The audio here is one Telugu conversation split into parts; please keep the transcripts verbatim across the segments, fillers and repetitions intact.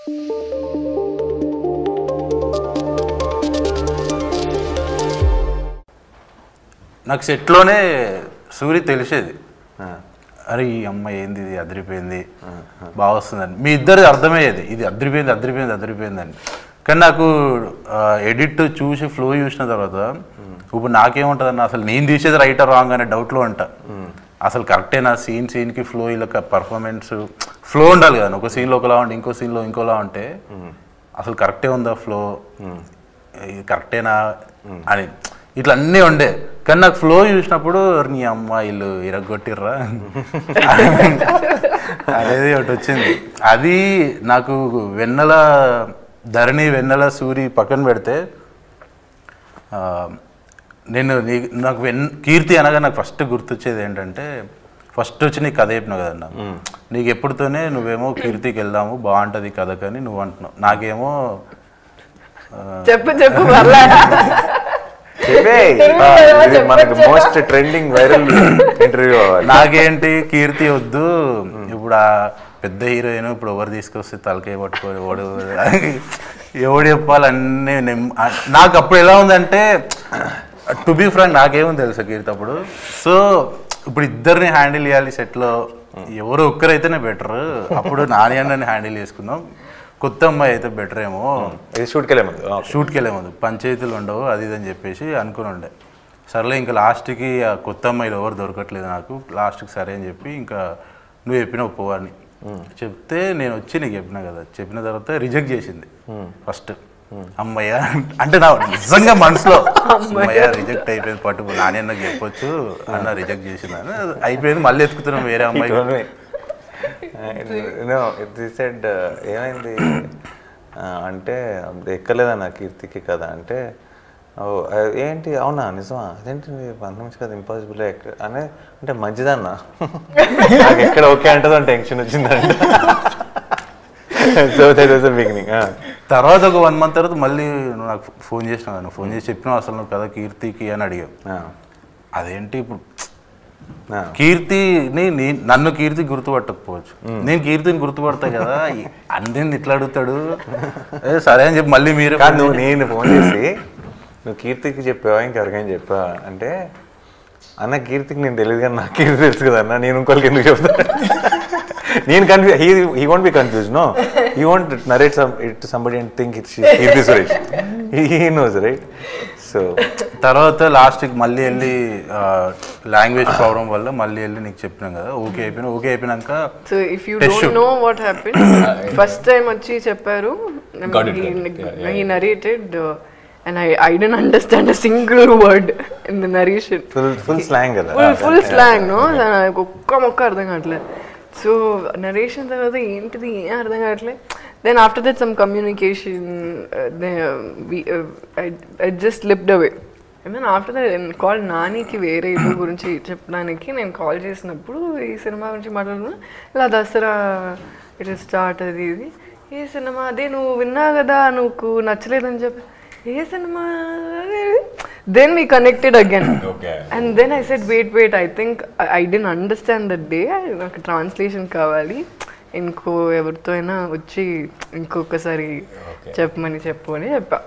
నాకు సెట్లోనే సూరి తెలిసేది, అరే ఈ అమ్మాయి ఏంది ఇది అదిరిపోయింది బాగా వస్తుందని. మీ ఇద్దరిది అర్థమయ్యేది ఇది అదిరిపోయింది అదిరిపోయింది అదిరిపోయింది అని. కానీ నాకు ఎడిట్ చూసి ఫ్లో చూసిన తర్వాత ఇప్పుడు నాకేముంటుంది అన్న, అసలు నేను తీసేది రైట్ రాంగ్ అనే డౌట్లో అంట. అసలు కరెక్టేనా సీన్ సీన్కి ఫ్లో ఇలా పర్ఫార్మెన్స్ ఫ్లో ఉండాలి కదా. ఒక సీన్లో ఒకలా ఉంటే ఇంకో సీన్లో ఇంకోలా ఉంటే అసలు కరెక్టే ఉందా ఫ్లో, కరెక్టేనా అని ఇట్లా అన్నీ ఉండే. కానీ నాకు ఫ్లో చూసినప్పుడు నీ అమ్మాయిలు ఇరగొట్టిర్రా అనేది ఒకటి వచ్చింది. అది నాకు వెన్నెల ధరణి వెన్నెల సూరి పక్కన పెడితే నేను నీ నాకు వెన్ కీర్తి అనగా నాకు ఫస్ట్ గుర్తొచ్చేది ఏంటంటే, ఫస్ట్ వచ్చి నీకు కథ చెప్పినావు కదన్నా, నీకు ఎప్పుడుతోనే నువ్వేమో కీర్తికి వెళ్దాము బాగుంటుంది కథ కానీ నువ్వు అంటున్నావు, నాకేమో చెప్పు చెప్పు మనకి మోస్ట్ ట్రెండింగ్ వైరల్ ఇంటర్వ్యూ నాకేంటి కీర్తి వద్దు, ఇప్పుడు ఆ పెద్ద హీరోయిన్ ఇప్పుడు ఎవరు తీసుకొస్తే తలకాయ పట్టుకొని ఓడు ఎవడు చెప్పాలన్నీ. నాకు అప్పుడు ఎలా ఉందంటే, టు బీ ఫ్రాంక్ నాకేమో తెలుసు కీర్తి అప్పుడు. సో ఇప్పుడు ఇద్దరిని హ్యాండిల్ చేయాలి సెట్లో, ఎవరు ఒక్కరైతేనే బెటర్. అప్పుడు నాని అన్నని హ్యాండిల్ చేసుకున్నాం, కొత్త అమ్మాయి అయితే బెటర్ ఏమో, షూట్కి వెళ్ళే ముందు షూట్కి వెళ్ళే ముందు పంచాయతీలు ఉండవు అది ఇది అని చెప్పేసి అనుకుని ఉండే. సర్లే ఇంకా లాస్ట్కి ఆ కొత్త అమ్మాయిలు ఎవరు దొరకట్లేదు నాకు, లాస్ట్కి సరే అని చెప్పి ఇంకా నువ్వు చెప్పిన ఒప్పువాడిని చెప్తే నేను వచ్చి నీకు చెప్పినా కదా, చెప్పిన తర్వాత రిజెక్ట్ చేసింది ఫస్ట్. అమ్మయ్య అంటే నా నిజంగా మనసులో అమ్మయ్య రిజెక్ట్ అయిపోయింది, పట్టు నాని అన్నకు చెప్పొచ్చు అన్న రిజెక్ట్ చేసింది అని అయిపోయింది. మళ్ళీ ఎత్తుకుతున్నాం వేరే అమ్మాయి. సెడ్ ఏమైంది అంటే ఎక్కలేదన్న కీర్తికి కదా అంటే, ఏంటి అవునా నిజమా అదేంటి పంతొమ్మిది కదా ఇంపాసిబుల్ అనే అంటే మంచిదన్నా నాకు ఎక్కడ ఓకే అంటుందో టెన్షన్ వచ్చిందంట. So that was the beginning. తర్వాత ఒక వన్ మంత్ తర్వాత మళ్ళీ నువ్వు నాకు ఫోన్ చేసినావు, నువ్వు ఫోన్ చేసి చెప్పినావు అసలు నువ్వు కదా కీర్తికి అని అడిగావు. అదేంటి ఇప్పుడు కీర్తిని నన్ను కీర్తి గుర్తుపట్టకపోవచ్చు, నేను కీర్తిని గుర్తుపడతా కదా, అందరిని ఇట్లా అడుగుతాడు సరే అని చెప్పి మళ్ళీ మీరు కాదు నువ్వు నేను ఫోన్ చేసి నువ్వు కీర్తికి చెప్పావా ఇంకెవరికైనా చెప్పావా అంటే, అన్న కీర్తికి నేను తెలియదు కానీ నాకు కీర్తి తెలుసు కదా అన్న, నేను ఇంకోళ్ళకి ఎందుకు చెప్తాను. నేను confuse he he won't be confuse no he won't narrate some it somebody and think it's Keerthy Suresh, he knows right. So తర్వాత లాస్ట్కి మళ్ళీ వెళ్ళి లాంగ్వేజ్ ప్రాబ్లం వల్ల మళ్ళీ వెళ్ళి నీకు చెప్పినాం కదా ఓకే అయిపోయినా. ఓకే అయిపోయినాక so if you don't know what happen, first time వచ్చి చెప్పారు, he narrated and I I didn't understand a single word in the narration. Full full slang kada. Full full slang no. నాకు ఒక్క మొక్క అర్థం కావట్లేదు. సో నరేషన్ తర్వాత ఏంటిది ఏం అర్థం కావట్లేదు. Then after that some communication uh, they, uh, we uh, I I just slipped away. And then after that I called Nani కి వేరే ఇల్లు గురించి చెప్పడానికి నేను కాల్ చేసినప్పుడు ఈ సినిమా గురించి మాట్లాడుతున్నా, ఇలా దసరా ఇట్ స్టార్ట్ అది ఇది ఈ సినిమా అదే నువ్వు విన్నా కదా నువ్వు నచ్చలేదని చెప్పి ఏ సినిమా. Then we connected again. Okay. And then I said wait wait I think I, I didn't understand that day, నాకు ట్రాన్స్లేషన్ కావాలి, ఇంకో ఎవరితో అయినా వచ్చి ఇంకొకసారి చెప్పమని చెప్పు అని చెప్పా.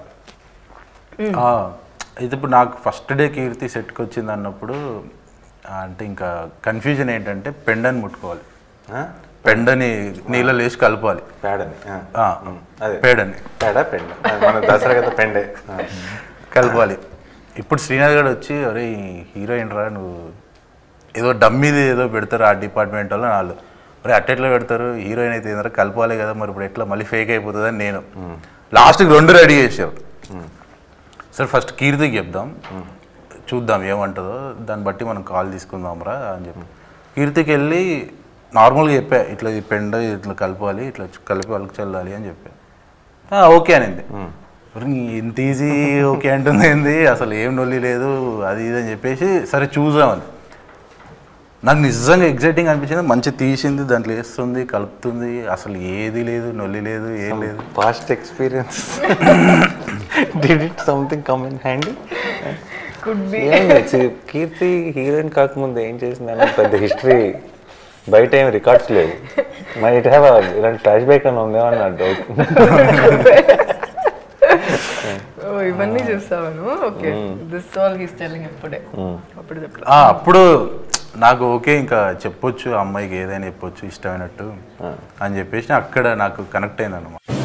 అయితే ఇప్పుడు నాకు ఫస్ట్ డే కీర్తి సెట్కి వచ్చింది అన్నప్పుడు అంటే ఇంకా కన్ఫ్యూజన్ ఏంటంటే పెండని ముట్టుకోవాలి, పెండని నీళ్ళలో వేసి కలపాలి, పేడని పేడని పేడ పెండ మన దసరా కదా పెండే కలపాలి. ఇప్పుడు శ్రీనాథ్ గారు వచ్చి అరే హీరోయిన్ రా నువ్వు ఏదో డమ్మీది ఏదో పెడతారు ఆ డిపార్ట్మెంట్ వల్ల వాళ్ళు, మరి అట్టెట్లా పెడతారు హీరోయిన్ అయితే ఏంటంటే కలపాలి కదా మరి ఇప్పుడు ఎట్లా మళ్ళీ ఫేక్ అయిపోతుంది అని నేను లాస్ట్కి రెండు రెడీ చేసావు. సరే ఫస్ట్ కీర్తికి చెప్దాం చూద్దాం ఏమంటుందో దాన్ని బట్టి మనం కాల్ తీసుకుందాం రా అని చెప్పి కీర్తికి వెళ్ళి నార్మల్గా చెప్పా ఇట్లా ఈ పెండ ఇట్లా కలపాలి ఇట్లా కలిపి వాళ్ళకి చల్లాలి అని చెప్పా. ఓకే అనింది. ఇంత ఈజీ ఓకే అంటుంది ఏంది అసలు ఏం నొల్లి లేదు అది ఇది అని చెప్పేసి సరే చూసామని. నాకు నిజంగా ఎగ్జైటింగ్ అనిపించింది, మంచి తీసింది దాంట్లో వేస్తుంది కలుపుతుంది అసలు ఏది లేదు నొల్లి లేదు ఏం లేదు. Past experience did it something come in handy? Keerthy heroine కాకముందు ఏం చేసిందని పెద్ద హిస్టరీ బయట ఏం రికార్డ్స్ లేవు. మైట్ హ్యావ్ ఇలాంటి ఫ్లాష్ బ్యాక్ అని ఉందేమో అని నా డౌట్. ఇవన్నీ చూస్తాను. Okay, this all he's telling ఇప్పుడే. అప్పుడు చెప్పలే. అప్పుడు నాకు ఓకే ఇంకా చెప్పొచ్చు అమ్మాయికి ఏదైనా చెప్పొచ్చు ఇష్టమైనట్టు అని చెప్పేసి అక్కడ నాకు కనెక్ట్ అయింది అన్నమాట.